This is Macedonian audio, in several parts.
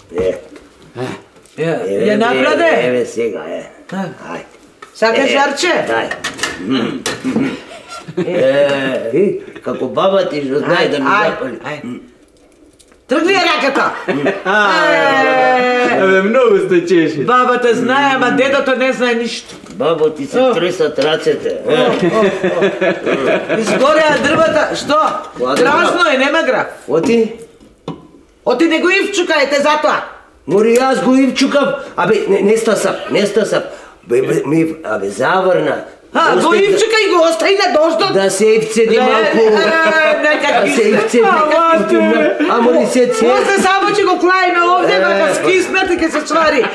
Je naprade? Evo сега, ajde. Sakaj žarče? Daj. Kako baba ti što znaje da mi zapali. Trgni je rakata! Mnogo ste češiti. Baba te znaje, a dedo to ne znaje ništa. Babo ti se tresat racete. Izgore drvata, što? Prazno je, nema graf. Oti? Oti nego ivčukajte zato. Mori jaz go ivčukav, abe nesta sam. Abe zavrna. Go ivčukaj go ostaji na doždot. Da se ivcedi malko. Da se ivcedi. A mori se cijeli. Oste samo će go klajme ovdje, maka skisnati kad se čvari.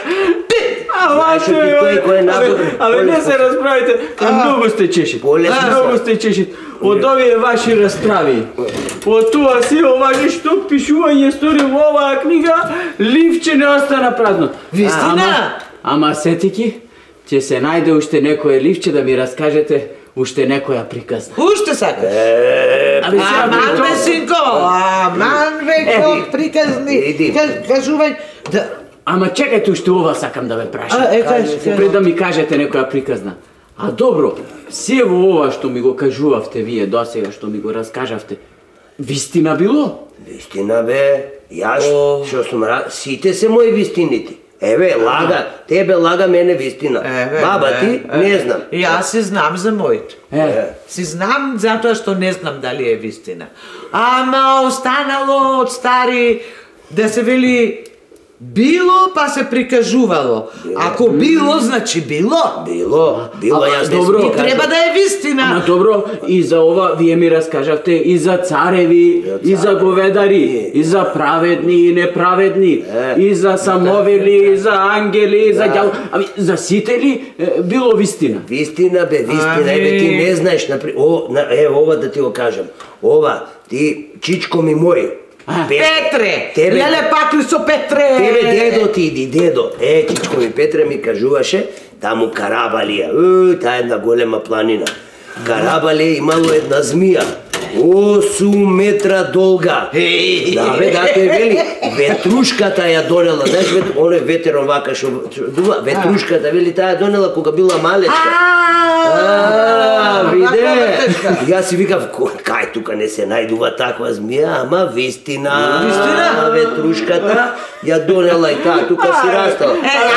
Ali ne se raspravite, mnogo ste češiti. Mnogo ste češiti. Od ove vaši raspravi. Od tu ova ništo pišuvanje stori u ova knjiga, livče ne ostane prazno. Vistina? Ama setiki, će se najde ušte nekoje livče da mi raskažete ušte nekoja prikazna. Ušte sakaj? Aman vesinko, aman veko prikazni, kažuvanj. Ama čekajte ušte ova sakam da me prašam. Kaži. Pre da mi kažete nekoja prikazna. A dobro, sjevo ova što mi go kažuvavte vije dosega, što mi go raskažavte, vistina bilo? Vistina be, ja što sam site se moji vistiniti. Eve, laga, tebe laga, mene vistina. Baba ti, ne znam. Ja se znam za mojit. Si znam zato što ne znam da li je vistina. Ama ostanalo od stari da se veli bilo pa se prikažuvalo. Ako bilo, znači bilo. Bilo, ja znam. I treba da je vistina. Ama dobro, i za ova vije mi raskažavte, i za carevi, i za govedari, i za pravedni i nepravedni, i za samovili, i za angeli, i za djavo. Za siteli bilo vistina. Vistina be, vistina, ebe ti ne znaš, evo ova da ti ovo kažem. Ova, ti čičko mi moj. Petre! Lele pakli su Petre! Tebe dedo ti idi, dedo. Čičko mi Petre mi kažuvaše, tamo Karabalija, ta jedna golema planina. Karabalija imalo jedna zmija, 8 metra dolga. Da te veli, vetruškata ja donela, znaš, ono je veterom vaka što duva, vetruškata veli, ta je donela koga bila malečka. Vide, ja si vikav, kaj tuka ne se najduva takva zmija, ama vistina, vetruškata, ja donela i ta, tuka si rastala.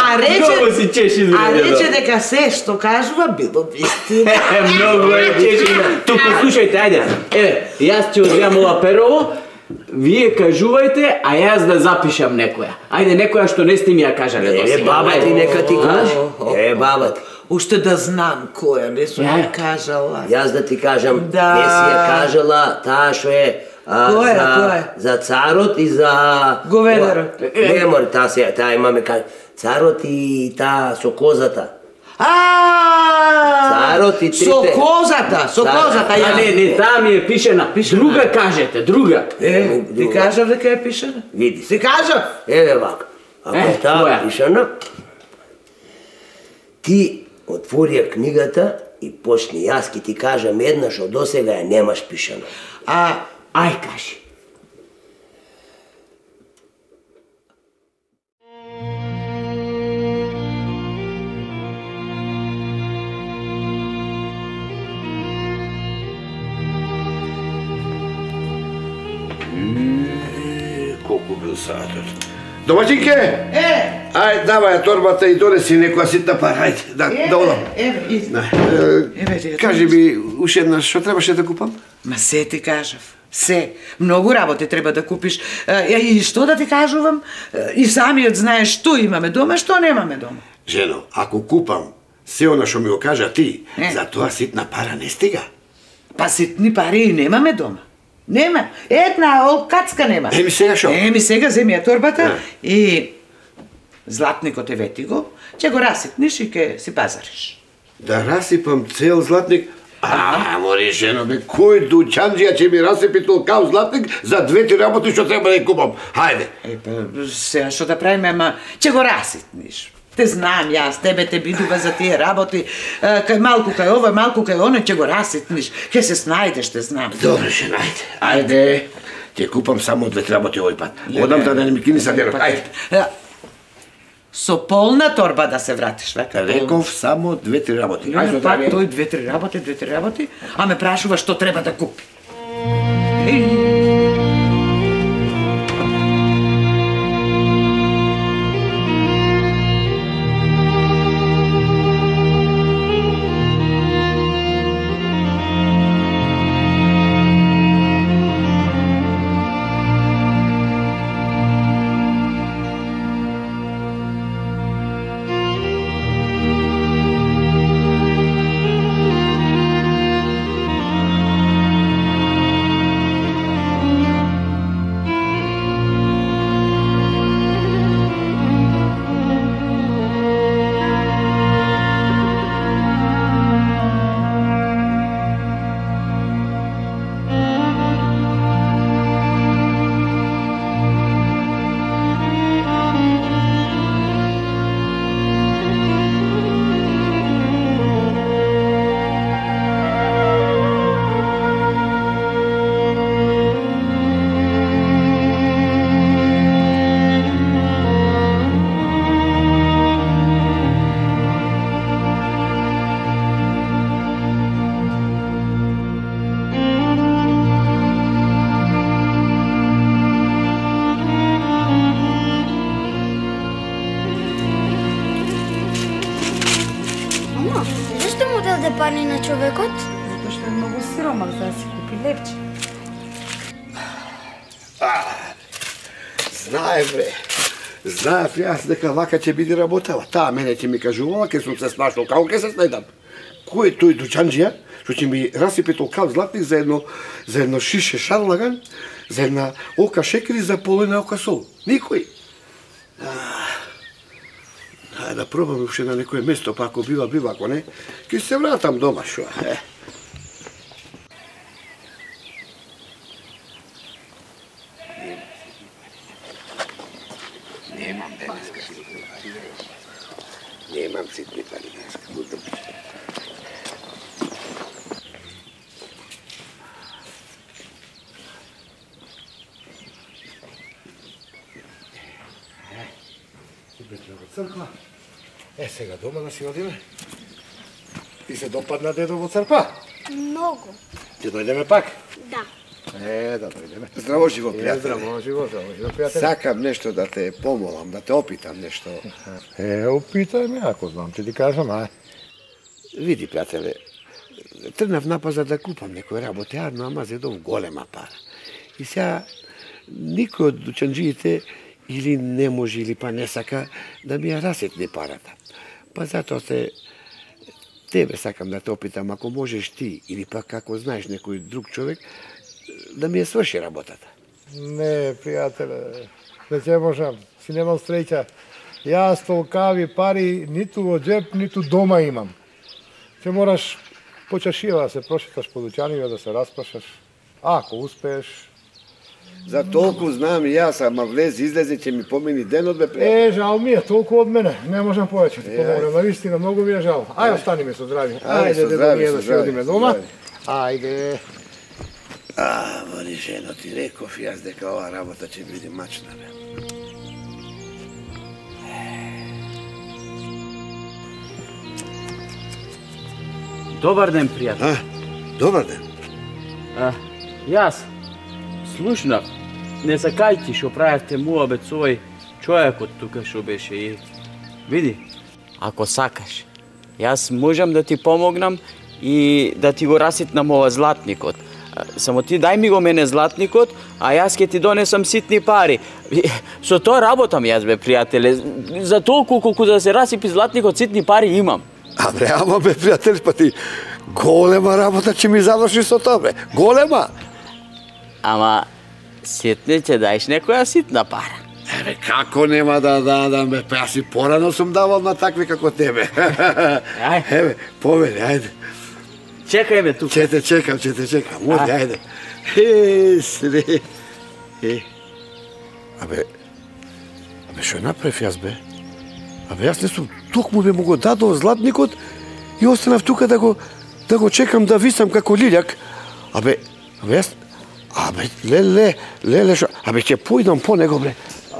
A reče neka se što kažuva bilo vistina. Mnogo je češina. Tu poslušajte, ajde, jaz ću uzvijem ova perovo, vije kažuvajte, a jaz da zapišam nekoja. Ajde, nekoja što ne ste mi ja kažale do svega. Baba ti neka ti kaže. Baba ti. Ušte da znam koja, ne su mi kažala. Jaz da ti kažem, ne si je kažala ta što je za carot i za... Govedaro. Ne mora, ta ima me kaže, carot i ta sokozata. Carot i trite. Sokozata, ja. Ne, tam je pišena. Druga kažete, druga. Ti kažem da je pišena? Vidi. Ti kažem? Evo ovako. Ako je ta pišena, ti otvorija knjigata i počni jaski ti kažem jedna što do svega je nemaš pišena. Aj kaži. Koliko bil sator. Domaćinke! Aj, davaj torbata i donesi nekoja sitna par, hajde, da odam. Kaži mi, už jedna, što trebaš da kupam? Ma se ti kažem, se. Mnogo работи treba da kupiš. I što da ti kažuvam? I sami odznaješ što imame doma, što nemame doma. Ženo, ako kupam sve ono što mi go kaža ti, za toa sitna para ne stiga. Pa sitni pari i nemame doma. Nema. Една кацка нема. Еми сега шо? Еми сега земи ја торбата и златникот е вети го, ќе го расипниш и ќе си пазариш. Да расипам цел златник? Мори жено, бе, кој дуќанџија ќе ми расипи толкав златник за двете работи што треба да ја купам? Хајде. Сега што да правиме, ама ќе го расипниш. Те знам јас, тебе те бидува за тие работи, кај малку кај ова, малку кај оно, ќе го раситниш, ќе се снајдеш, те знам. Добре, жена, ајде. Ајде, Ќе купам само 2 работи овој пат. Одам да не ми кини са денот. Ајде. Со полна торба да се вратиш, века. Реков само 2-3 работи. Ајде, пак тој 2-3 работи, а ме прашува што треба да купи. пари на човекот? Затоа што е многу сиромак за да си купи лепче. Знае, бре. Знаев јас дека вака ќе биде работава. Таа мене ќе ми кажувала, ке сум се снашол, како ќе се снедам. Кој е тој дучанџија, што ќе ми расипе толкав златник за едно шише шарлаган, за една ока шекери, за половина ока сол? Никој. Ајде да пробам уште на некое место, па ако бива, ако не, ќе се вратам дома, шо? Немам денеска. Немам ситни пари денеска. Црква. Сега дома да си одиме. Ти се допадна дедо во црква? Многу. Ќе дојдеме пак? Да. Да дојдеме. Здраво живо, пријател. Здраво живо, пријател. Сакам нешто да те помолам, да те опитам нешто. Опитај ме, ако знам, ќе ти кажам, Види, пријателе, тргнав на пазар да купам некој работи, ама зедов голема пара. И сега никој од дучанџиите или не може, или па не сака да ми ја расетне парата. Па затоа тебе сакам да те опитам, ако можеш ти, или пак ако знаеш некој друг човек, да ми ја сврши работата. Не, пријателе, не ќе можам, си немам среќа. Јас толкави пари ниту во джеп, ниту дома имам. Ќе мораш по чашија да се прошеташ по дуќаниме, да се распрашаш. Ако успееш. За толку знам и јас, ама излезе, ќе ми помини денот, бе. Жал ми е, толку од мене. Не можам повеќе ти помогнем, навистина, многу ми е жал. Ајде, остани ми со здрави. Ајде, дедо ми е да се одиме дома. Ајде. Вали жено, ти реков јас дека ова работа ќе биде мачна, бе. Добар ден, пријател. Добар ден. Јас слушнав, не сакајќи што правевте муабет со овој човекот тука што беше и види, ако сакаш, јас можам да ти помогнам и да ти го раситнам ова златникот. Само ти дај ми го мене златникот, а јас ќе ти донесам ситни пари. Со тоа работам јас, бе, пријателе. За толку колку да се расипи златникот, ситни пари имам. Ама бе, пријател, па ти голема работа ќе ми заврши со тоа, бе. Голема. Ама ситне ќе даеш некоја ситна пара. Еве, како нема да дадам, бе, па јас и порано сум давал на такви како тебе. Еве, повели, ајде. Чекај ме тука. Ќе те чекам. Моди, ајде. Сре. Абе, што направив јас, бе? Абе, јас не сум токму бе му го дадол златникот и останав тука да го чекам да висам како лилјак. Абе, јас Абе, леле, шо? Абе, ќе појдам по него, бре.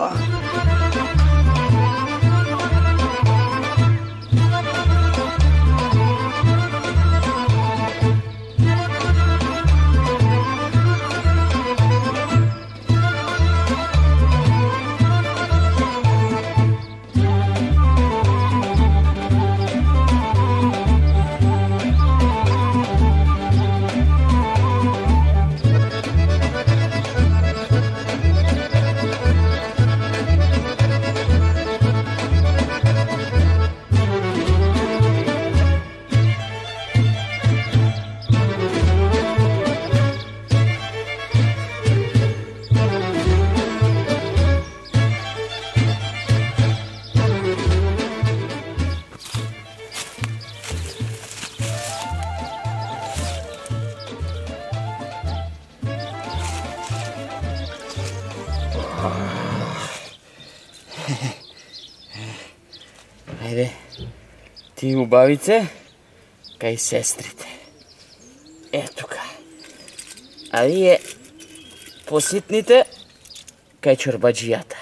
Ајде, ти убавице, кај сестрите. Тука. А вие поситните, кај чорбаджијата.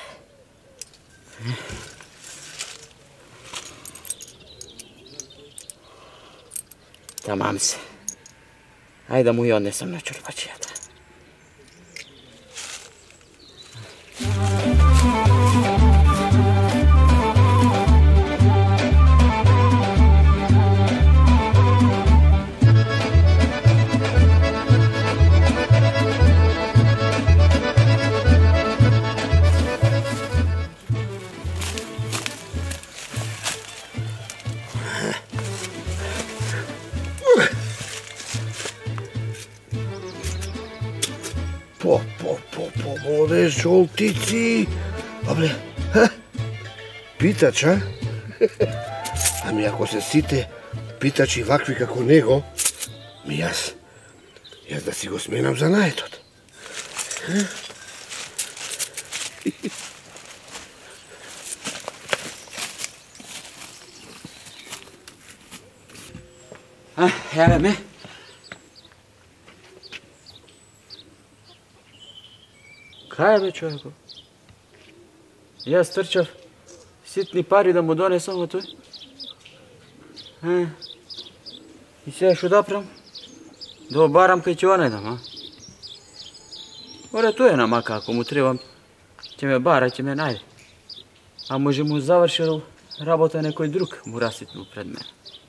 Тамам се. Ајде да му ја однесам на чорбаджијата. Оде, жолтици. Абе, питач, а? Ами ако се сите питачи вакви како него, јас да си го сменам занаетот. Еве ме. Кај бе, човеко? Јас трчав ситни пари да му донесам од тој. И сега шо да правам? Да обарам кај ќе онедам, а? Оре, тој е намака, ако му требам, ќе ме бара, ќе ме најде. А може му завршил работа некој друг, му раситнул пред мене.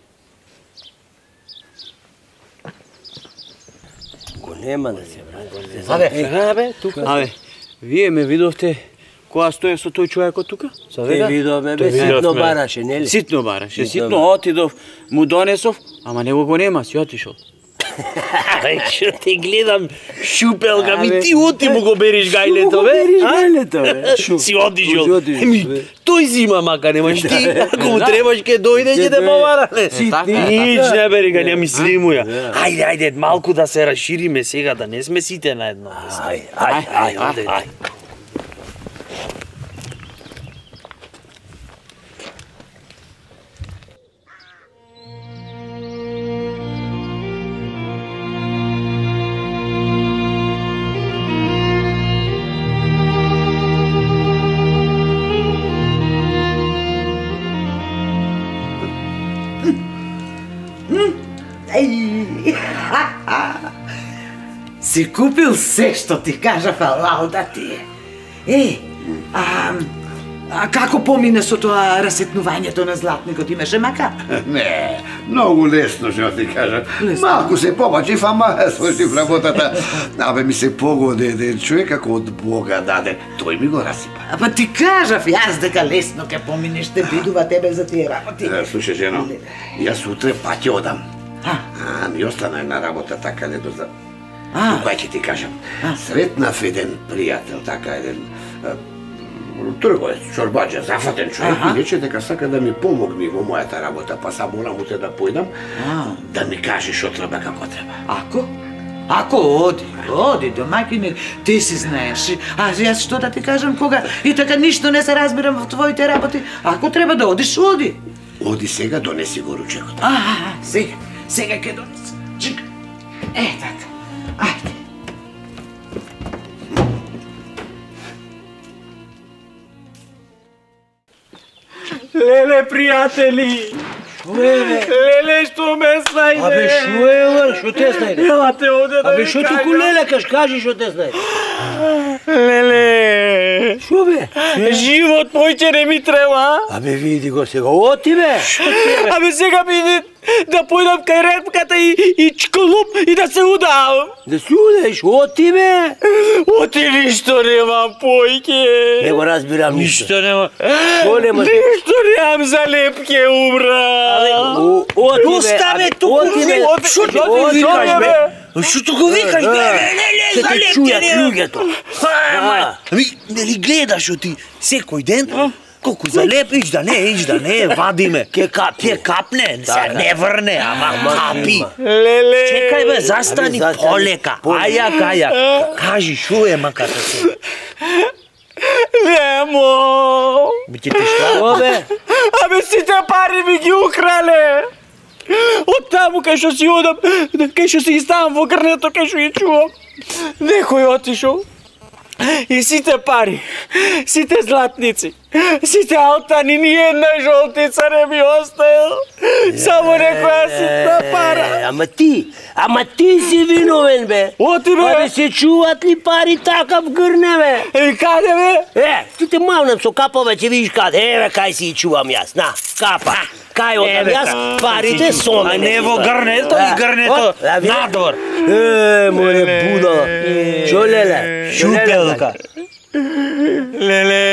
Го нема да се врати. Абе, тука. Абе, вие ме видовте кога стоев со тој човекот тука? Те видовме, бе, ситно бараше, нели? Ситно бараше, ситно отидов, му донесов, ама него го нема, си отишол. Ај, шо те гледам, шупелка ми, ти оти му го бериш гајлето, бе? Бериш гајлето, бе? Си отишол. Еми, тој зима, мака немаш ти, ако му требаш ке дојде, ќе те побара, не? Нич не бери га, не мисли му ја. Ајде, малку да се расшириме сега, да не сме сите на едно место. Ајде. Си купил се што ти кажав, алау да ти е. Како помине со тоа расетнувањето на златникот, имаше мака? Не, многу лесно што ти кажам. Малку се побачив, ама свршив работата. Абе ми се погоди еден човек како од Бога даде. Тој ми го расипа. Па ти кажав јас дека лесно ке поминеш, те бидува тебе за тие работи. Слушай, жено, јас утре пак ќе одам. Ми остана една работа така недоза. Тука ќе ти кажам. Сретнав еден пријател, така еден трговец, чорбаџа, зафатен човек и рече дека сака да ми помогне во мојата работа, па сам морам утре да појдам да ми каже што треба како треба. Ако оди, домакине, ти си знаеш. А јас што да ти кажам кога и така ништо не се разбирам во твоите работи. Ако треба да одиш, оди. Оди сега, донеси го ручекот. Сега ќе донеси. Чека. Така. Ајде. Lele, prijatelji! Lele, što me snajde? Абе, шо е, лър? Шо те snajde? Ела те ovdje da Абе, mi шо ти kažem. ко леле кажи шо те snajde? Lele, Шо бе? život moj će ne mi treba. Абе, види го сега, оти бе! Абе сега ми иде да појдам кај репката и чклуп и да се удавам. Да се удеш, оти бе! Оти ништо немам, појке. Не го разбирам ништо. Ништо немам. Шо немаш? Ништо немам за лепке, умра. Оти бе! Оставе туку. Оти бе! Шо ти викаш, бе? Що ти го викаш, бе? Ще те чуят луѓето. Ами, нели гледаш ти секој ден? Колку залеп, ич да не, вадиме. Ке капне. Ке капне, се не врне, ама капи. Леле. Чекај бе, застани Абе, застани. полека. Ајак. Кажи, шо е маката се? Немо. Би ќе ти шта? О бе! Абе сите пари ми ги украле. Од таму кај што си одам, кај што си ги ставам во грнето, кај што ги чувам. Некој отишол. И сите пари, сите златници, сите алтани, ни една жолтица не ми оставил. Само некоја ситна пара. Ама ти си виновен бе! Оти Абе бе. се чуват ли пари така в грне бе? И каде бе? Ти те мавнем со капа бе, ќе видиш каде. Еве кај си чувам јас, на, капа. Кај одам јас, парите со мене. Не во грнето и грнето надвор. Моје будала. Шо леле? Шупелка. Леле.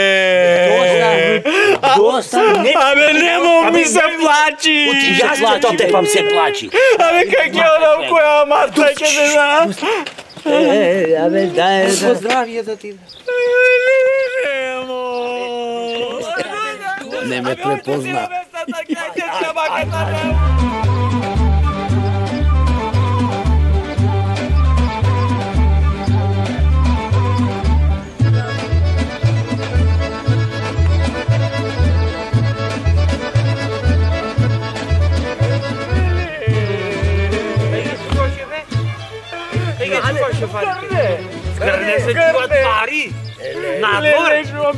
Доста. Абе немо ми се плачи. Јас ќе то тепам се плачи. Абе кај ќе одам која матка ќе се знам. Абе дај. Здравје да ти. Немо. Не ме препозна. Грне се чуват пари. Надвор.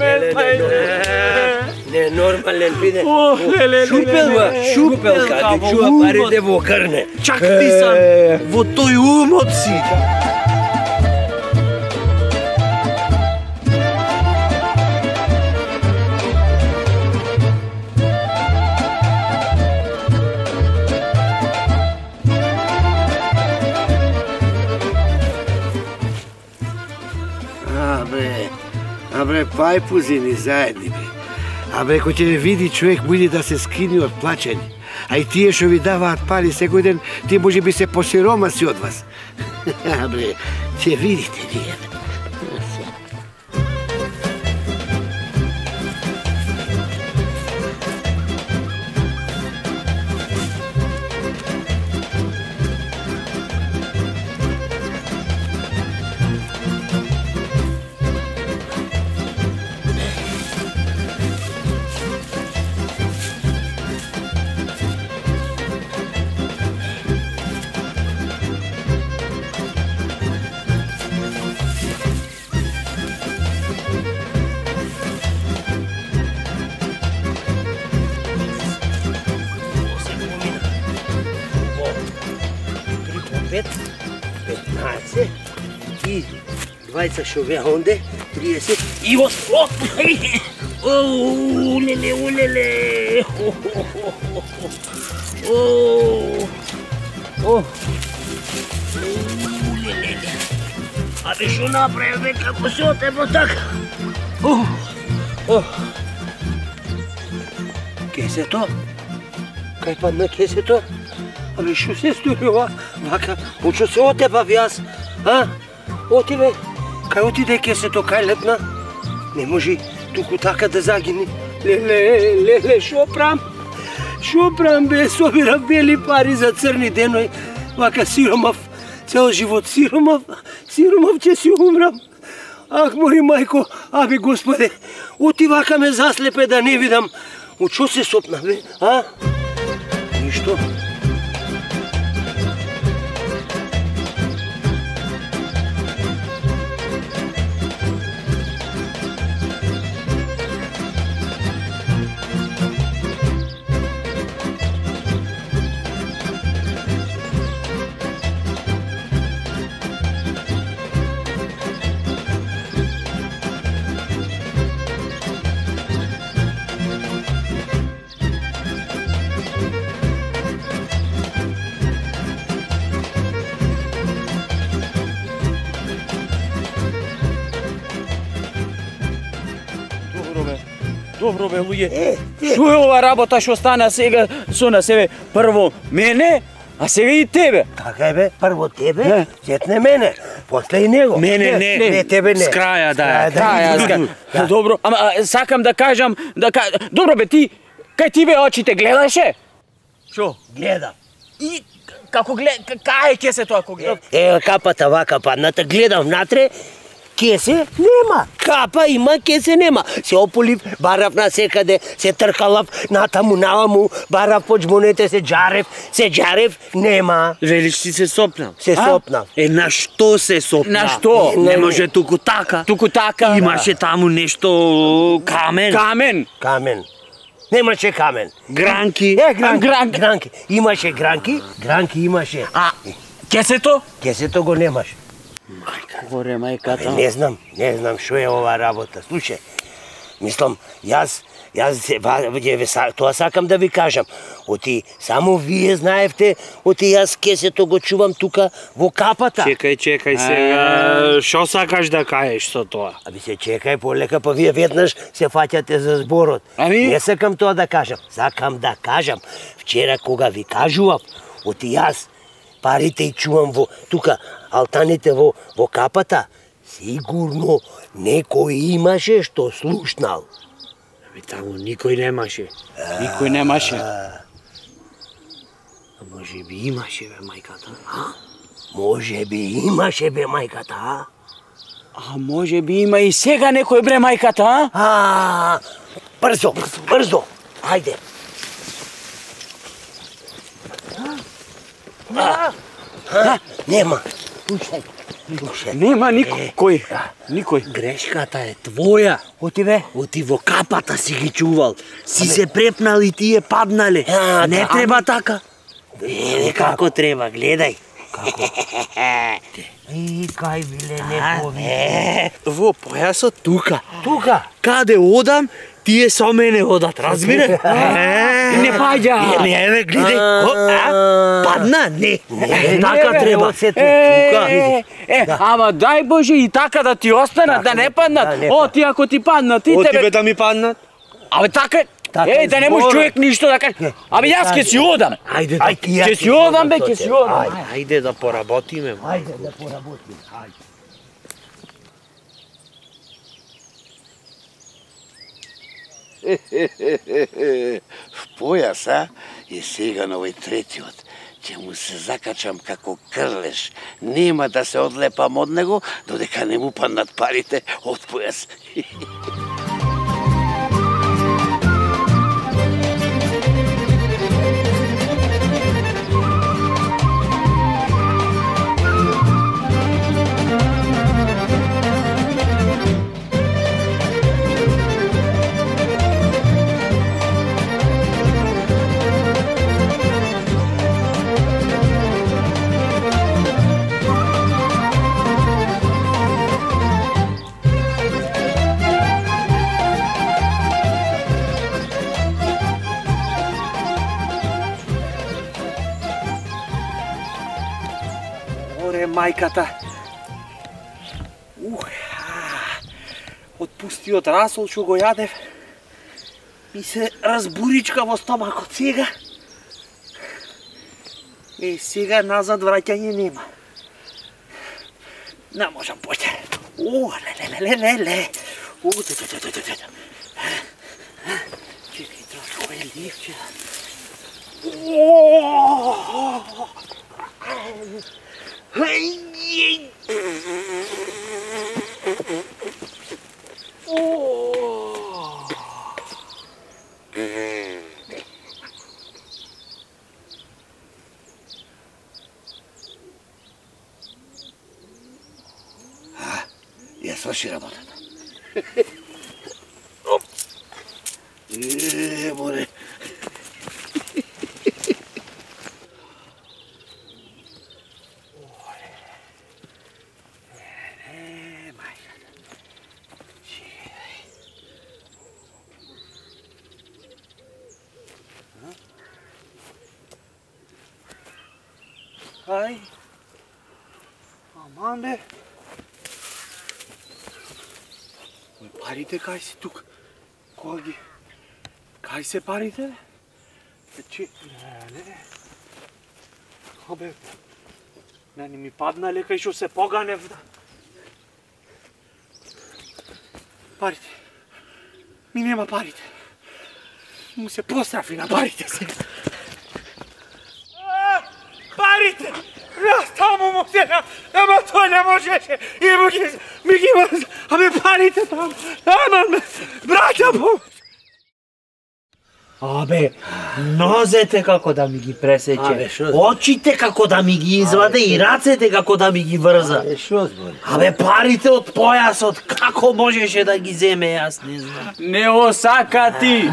Не, нормален биде. Леле. Шупелка, ти чува парите во грне. Чак ти сам во тој умот си. Абре, пајпузини заедни бе. Абре, кој ќе види човек, му иде да се скини од плачење. А и тие што ви даваат пари секој ден, тие може би се посиромаси од вас. Абре, ќе видите вие. Пет, 15 и 20 што беа онде, 30 и во оп! Улеле! Абе што направи бе, како се отепо така? Ке се то? Кај падна ке се то? Абе што се стори ова? Вака, очо се отепав јас, а? Оти бе, кај отиде ке се то, кај лепна? Не може туку така да загини. Леле, шо прам? Шо прам бе, собирам бели пари за црни деној. Вака сиромав, цел живот сиромав ќе си умрам. Ах, мој мајко, абе господе, оти вака ме заслепе да не видам. Очо се сопна бе, а? Ништо. Dobro, bе, luje. Što je ova rabota što stana сега su na sebe prvo mene, a сега и тебе? Така е, бе, прво тебе, сетне мене, после и него. Мене не, тебе не. С краја да е. Краја, добро, ама сакам да кажам, добро бе, ти, кај ти бе очите гледаше? Шо? Гледам. И како кај ќе се тоа кога гледам? Капата вака падната, гледам внатре, кесе нема. Капа има, кесе нема. Се ополив, барав на секаде, се тркалав натаму, наваму, барав по джмонете, се джарев, нема. Велиш ти се сопнал? Се сопнав. На што се сопнал? На што? Не може туку така. Туку така. Имаше таму нешто камен. Камен. Немаше камен. Гранки. Гранки. Имаше гранки имаше. А кесето? Кесето го немаше. Горе мајката. Не знам што е ова работа. Слушај, мислам, јас тоа сакам да ви кажам. Оти само вие знаевте, оти јас кесето го чувам тука во капата. Чекај сега, што сакаш да кажеш со тоа? Аби се чекај полека, па вие веднаш се фаќате за зборот. Ами? Не сакам тоа да кажам. Сакам да кажам, вчера кога ви кажував, оти јас парите и чувам во тука алтаните во капата, сигурно некој имаше што слушнал. Таму никој немаше. Никој немаше. Може би имаше, бе, мајката. Може би имаше, бе, мајката, а? А може би има и сега некој, бре, мајката, а? Брзо, ајде. Нема. Слушај. Нема никој. Грешката е твоја. Оти бе? Оти во капата си ги чувал. Си се препнал и тие паднале. Не треба така. Како треба, гледај. Како? И кај биле непови. Во појасот тука. Тука? Каде одам, тие со мене одат, разбира? Не паѓа. Не, бе, гледај. Падна? Не. Така бе, треба. Тука. Ама дај Боже и така да ти останат, да не паднат. О, ти ако ти паднат, и О, тебе... тебе да ми паднат? Абе така, Така да не можеш зборот. човек ништо да каже. Абе јас ќе си одам. Ајде Ќе си одам, бе, ќе си одам. Ајде да поработиме. Ајде да поработиме. В појаса е сега на овој третиот. Ќе му се закачам како крлеш. Нема да се одлепам од него, додека не му паднат парите од појас. Оре, мајката. Од пустиот расол што го јадев, ми се разбуричка во стомакот сега. Сега назад враќање нема. Не можам поќе. Леле. Чекај, трошко е ливче. Ја сврши работата. Море. Ај. Аман бе. Парите кај си тука? Коги? Кај се парите? Абе, мене ми паднале кај што се поганев. Парите. Ми нема парите. Му се пострафи на парите сега. Парите! Јас таму му се ама тоа не можеше. И ми ги абе парите таму. Ама браќа помош. Абе, нозете како да ми ги пресече, очите како да ми ги изваде и рацете како да ми ги врза. Абе, парите од појасот, како можеше да ги земе, јас не знам. Не осакати!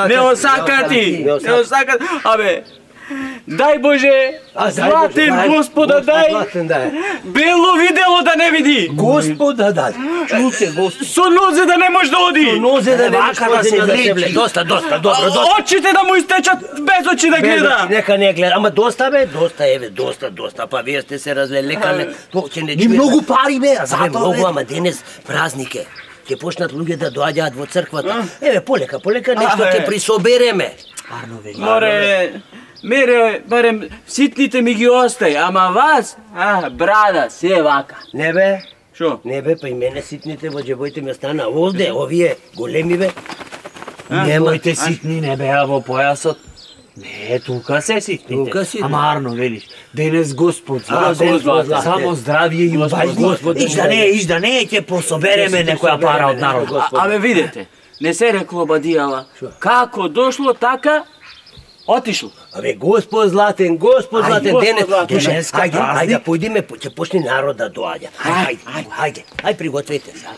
Абе, дај Боже, златен Господа дај, бело видело да не види. Господа дај, чуте Господ. Со нозе да не може да оди. Со нозе да не се влечи. Доста. Очите да му истечат без очи да гледа. Нека не гледа, ама доста бе, доста, па вие сте се развели, лека не, ќе не чуе. И многу пари бе, затоа многу, ама денес празник е. Ќе почнат луѓе да доаѓаат во црквата. Еве, полека нешто ќе присобереме. Мере, барем ситните ми ги остај, ама вас, брада, се вака. Не бе? Шо? Не бе, па и мене ситните во џебоите ми остана овде, овие големи бе. Немојте ситни, не беа во појасот. Не, тука се ситните. Ама Арно велиш, денес Господ злата, само здравие и Господ. Иш да не, ќе пособереме некоја пара од народот. Абе видете, не се рекло бадијала, како дошло така, отишло. Абе, Господ златен, денес, ајде, појдеме, ќе почне народ да доаѓа. Ајде, пригответе се.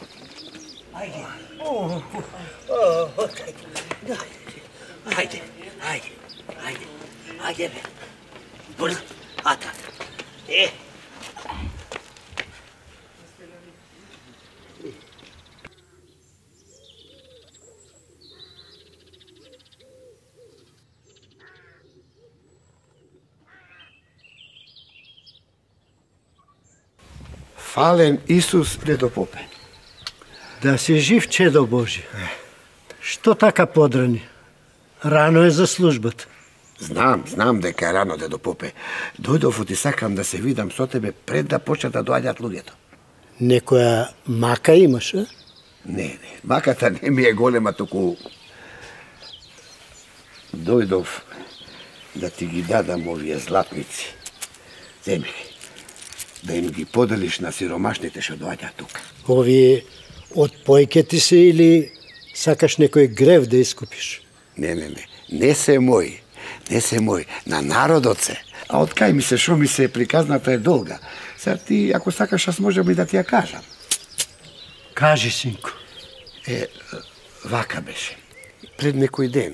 Ајде, бе. Брз, ата. Фален Исус, дедо попе. Да си жив, чедо Божи. Што така подрани? Рано е за службата. Знам дека е рано, дедо попе. Дојдов и сакам да се видам со тебе пред да почнат да доаѓаат луѓето. Некоја мака имаш, а? Не, маката не ми е голема, туку дојдов да ти ги дадам овие златници. Земи ги. Да им ги поделиш на сиромашните што доаѓаат тука. Овие од појке ти се или сакаш некој грев да искупиш? Не се мој, на народот се. А од кај ми се, шо ми се, приказната е долга. Сега ти, ако сакаш, аз можам и да ти ја кажам. Кажи, синко. Вака беше. Пред некој ден.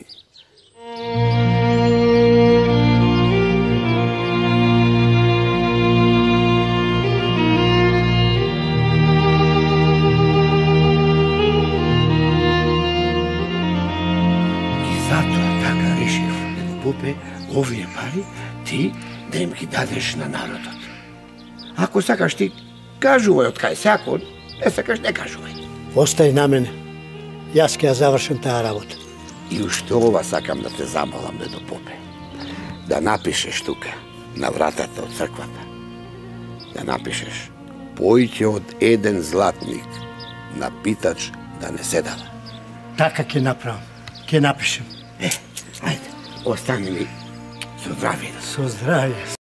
Попе, овие пари ти да им ги дадеш на народот. Ако сакаш ти, кажувај од кај сако, не сакаш, не кажувај. Остај на мене. Јас ќе ја завршам таа работа. И уште ова сакам да те замолам, дедо попе. Да напишеш тука, на вратата од црквата. Да напишеш, поиќе од еден златник на питач да не се дава. Така ќе направам. Ќе напишем. Ајде. Остани ми со здравје. Со здравје.